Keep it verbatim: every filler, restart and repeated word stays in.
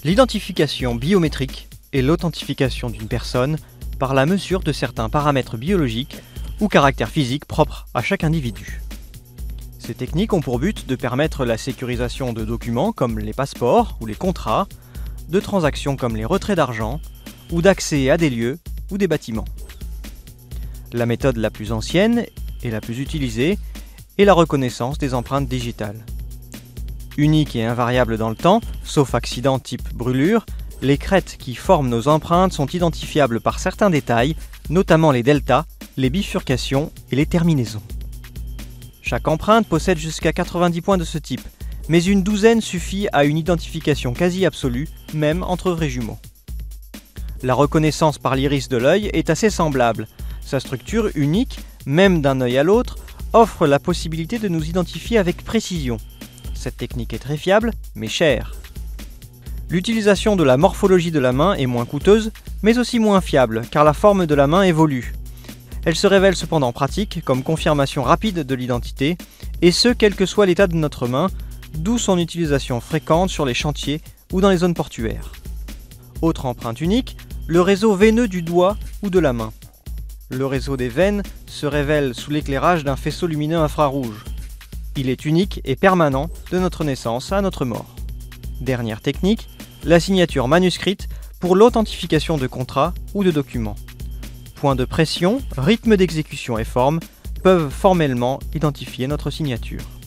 L'identification biométrique est l'authentification d'une personne par la mesure de certains paramètres biologiques ou caractères physiques propres à chaque individu. Ces techniques ont pour but de permettre la sécurisation de documents comme les passeports ou les contrats, de transactions comme les retraits d'argent ou d'accès à des lieux ou des bâtiments. La méthode la plus ancienne et la plus utilisée est la reconnaissance des empreintes digitales. Unique et invariable dans le temps, sauf accident type brûlure, les crêtes qui forment nos empreintes sont identifiables par certains détails, notamment les deltas, les bifurcations et les terminaisons. Chaque empreinte possède jusqu'à quatre-vingt-dix points de ce type, mais une douzaine suffit à une identification quasi absolue, même entre vrais jumeaux. La reconnaissance par l'iris de l'œil est assez semblable. Sa structure unique, même d'un œil à l'autre, offre la possibilité de nous identifier avec précision. Cette technique est très fiable, mais chère. L'utilisation de la morphologie de la main est moins coûteuse, mais aussi moins fiable, car la forme de la main évolue. Elle se révèle cependant pratique comme confirmation rapide de l'identité, et ce quel que soit l'état de notre main, d'où son utilisation fréquente sur les chantiers ou dans les zones portuaires. Autre empreinte unique, le réseau veineux du doigt ou de la main. Le réseau des veines se révèle sous l'éclairage d'un faisceau lumineux infrarouge. Il est unique et permanent de notre naissance à notre mort. Dernière technique, la signature manuscrite pour l'authentification de contrats ou de documents. Point de pression, rythme d'exécution et forme peuvent formellement identifier notre signature.